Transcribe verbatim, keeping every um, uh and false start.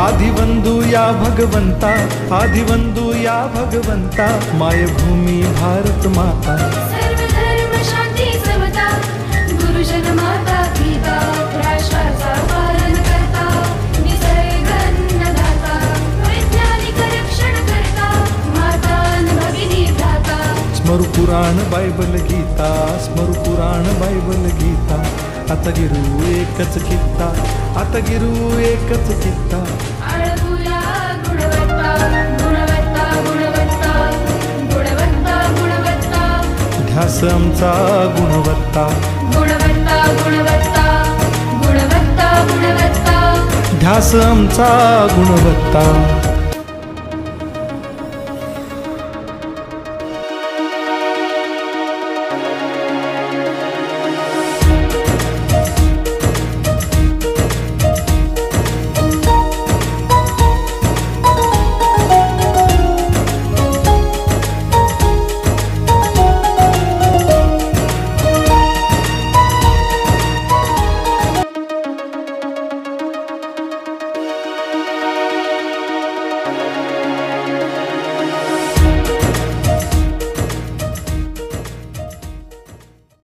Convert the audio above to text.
आदिवंदू या भगवंता, आदिवंदू या भगवंता, मायभूमी भारत माता. सर्व धर्म शांती समता, गुरुजन माता पिता, राष्ट्राचा पालन करता, निसर्ग अन्नदाता, वैज्ञानिक रक्षण करता, माता न भगिनी भ्राता. स्मरू पुराण बायबल गीता, स्मरू पुराण बायबल गीता. आता गिरू एकच कित्ता, आता गिरू एकच कित्ता. आळवूया गुणवत्ता, गुणवत्ता, गुणवत्ता, गुणवत्ता, गुणवत्ता. ध्यास आमचा गुणवत्ता, गुणवत्ता, गुणवत्ता, गुणवत्ता, गुणवत्ता. ध्यास आमचा गुणवत्ता.